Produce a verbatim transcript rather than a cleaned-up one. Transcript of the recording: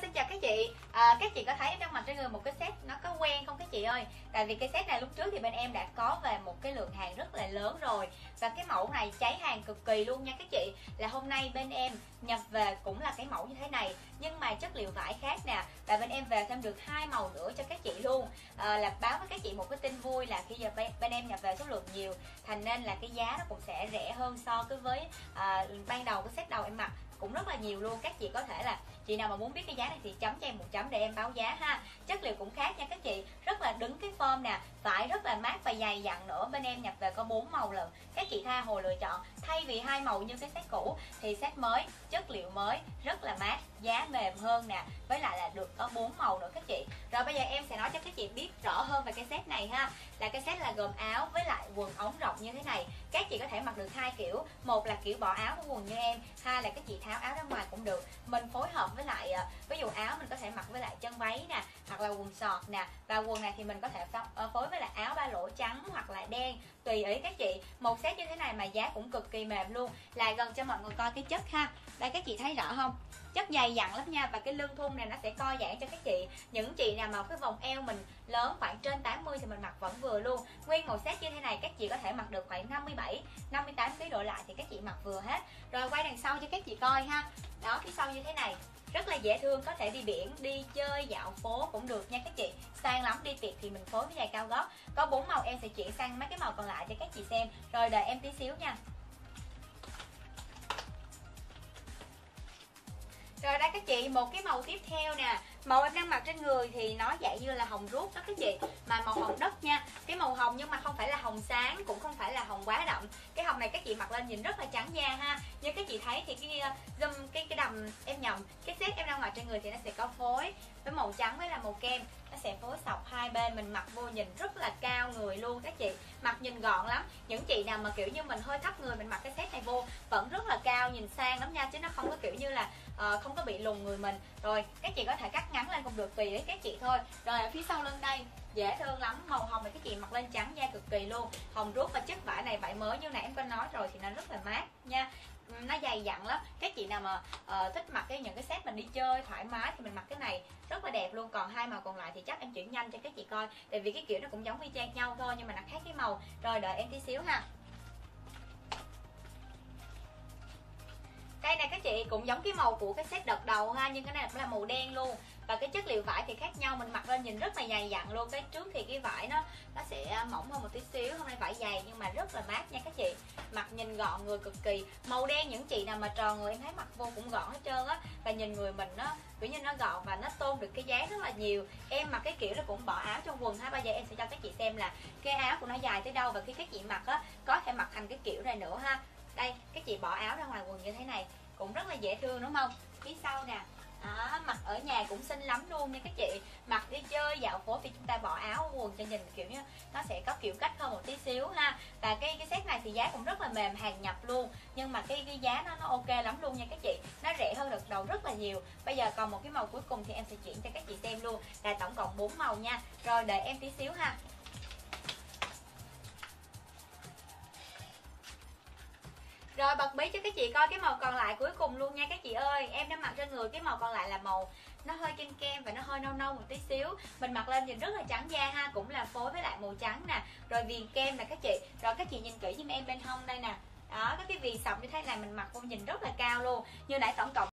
xin chào các chị. À, các chị có thấy em đang mặc trên người một cái set nó có quen không các chị ơi? Tại vì cái set này lúc trước thì bên em đã có về một cái lượng hàng rất là lớn rồi, và cái mẫu này cháy hàng cực kỳ luôn nha các chị. Là hôm nay bên em nhập về cũng là cái mẫu như thế này, nhưng mà chất liệu vải khác nè, và bên em về thêm được hai màu nữa cho các chị luôn. À, là báo với các chị một cái tin vui là khi giờ bên, bên em nhập về số lượng nhiều, thành nên là cái giá nó cũng sẽ rẻ hơn so với à, ban đầu cái set đầu em mặc cũng rất là nhiều luôn. Các chị có thể là chị nào mà muốn biết cái giá này thì chấm cho em một chấm để em báo giá ha. Chất liệu cũng khác nha các chị, rất là đứng cái form nè, vải rất là mát và dày dặn nữa. Bên em nhập về có bốn màu lận, các chị tha hồ lựa chọn. Thay vì hai màu như cái set cũ thì set mới, chất liệu mới, rất là mát, giá mềm hơn nè, với lại là được có bốn màu nữa các chị. Rồi bây giờ em sẽ nói cho các chị biết rõ hơn về cái set này ha. Là cái set là gồm áo với lại quần ống rộng như thế này. Các chị có thể mặc được hai kiểu, một là kiểu bỏ áo với quần như em, hai là các chị tháo áo ra ngoài cũng được. Mình phối hợp với lại ví dụ áo mình có thể mặc với lại chân váy nè, hoặc là quần sọt nè, và quần này thì mình có thể phối với lại áo ba lỗ trắng hoặc là đen, tùy ý các chị. Một set như thế này mà giá cũng cực kỳ mềm luôn. Là gần cho mọi người coi cái chất ha. Đây các chị thấy rõ không? Chất dày dặn lắm nha, và cái lưng thun này nó sẽ co giãn cho các chị. Những chị nào mà cái vòng eo mình lớn khoảng trên tám mươi thì mình mặc vẫn vừa luôn. Nguyên một set như thế này các chị có thể mặc được khoảng năm mươi bảy, năm mươi tám ký độ lại thì các chị mặc vừa hết. Rồi quay đằng sau cho các chị coi ha. Đó, phía sau như thế này, rất là dễ thương, có thể đi biển, đi chơi, dạo phố cũng được nha các chị. Sang lắm, đi tiệc thì mình phối với giày cao gót. Có bốn màu, em sẽ chuyển sang mấy cái màu còn lại cho các chị xem. Rồi đợi em tí xíu nha. Rồi đây các chị, một cái màu tiếp theo nè. Màu em đang mặc trên người thì nó dạng như là hồng ruốc đó các chị, mà màu hồng đất nha. Cái màu hồng nhưng mà không phải là hồng sáng, cũng không phải là hồng quá đậm. Cái hồng này các chị mặc lên nhìn rất là trắng da ha. Như các chị thấy thì cái zoom cái cái đầm em nhầm, cái set em đang mặc trên người thì nó sẽ có phối với màu trắng với là màu kem. Nó sẽ phối sọc hai bên, mình mặc vô nhìn rất là cao người luôn các chị. Mặc nhìn gọn lắm. Những chị nào mà kiểu như mình hơi thấp người, mình mặc cái set này vô vẫn rất là cao, nhìn sang lắm nha, chứ nó không có kiểu như là uh, không có bị lùn người mình. Rồi các chị có thể cắt ngắn lên cũng được, tùy với các chị thôi. Rồi ở phía sau lưng đây dễ thương lắm, màu hồng này các chị mặc lên trắng da cực kỳ luôn. Hồng ruốc, và chất vải này vải mới như nãy em có nói rồi thì nó rất là mát nha, nó dày dặn lắm. Các chị nào mà uh, thích mặc cái những cái set mình đi chơi thoải mái thì mình mặc cái này rất là đẹp luôn. Còn hai màu còn lại thì chắc em chuyển nhanh cho các chị coi, tại vì cái kiểu nó cũng giống y chang nhau thôi nhưng mà nó khác cái màu. Rồi đợi em tí xíu ha. Đây này các chị, cũng giống cái màu của cái set đợt đầu ha, nhưng cái này là màu đen luôn. Và cái chất liệu vải thì khác nhau, mình mặc lên nhìn rất là dày dặn luôn. Cái trước thì cái vải nó nó sẽ mỏng hơn một tí xíu, hôm nay vải dày nhưng mà rất là mát nha các chị. Mặc nhìn gọn người cực kỳ. Màu đen những chị nào mà tròn người em thấy mặc vô cũng gọn hết trơn á, và nhìn người mình nó kiểu như nó gọn và nó tôn được cái dáng rất là nhiều. Em mặc cái kiểu nó cũng bỏ áo trong quần ha. Bây giờ em sẽ cho các chị xem là cái áo của nó dài tới đâu, và khi các chị mặc á có thể mặc thành cái kiểu này nữa ha. Đây, các chị bỏ áo ra ngoài quần như thế này cũng rất là dễ thương đúng không? Phía sau nè, à, mặc ở nhà cũng xinh lắm luôn nha các chị. Mặc đi chơi dạo phố thì chúng ta bỏ áo quần cho nhìn kiểu như nó sẽ có kiểu cách hơn một tí xíu ha. Và cái cái set này thì giá cũng rất là mềm, hàng nhập luôn, nhưng mà cái cái giá nó nó ok lắm luôn nha các chị. Nó rẻ hơn đợt đầu rất là nhiều. Bây giờ còn một cái màu cuối cùng thì em sẽ chuyển cho các chị xem luôn. Là tổng cộng bốn màu nha. Rồi đợi em tí xíu ha. Rồi bật bí cho các chị coi cái màu còn lại cuối cùng luôn nha các chị ơi. Em đã mặc trên người cái màu còn lại là màu nó hơi kem kem và nó hơi nâu nâu một tí xíu. Mình mặc lên nhìn rất là trắng da ha, cũng là phối với lại màu trắng nè. Rồi viền kem nè các chị. Rồi các chị nhìn kỹ giùm em bên hông đây nè. Đó, có cái viền sọc như thế này mình mặc vô nhìn rất là cao luôn. Như nãy tổng cộng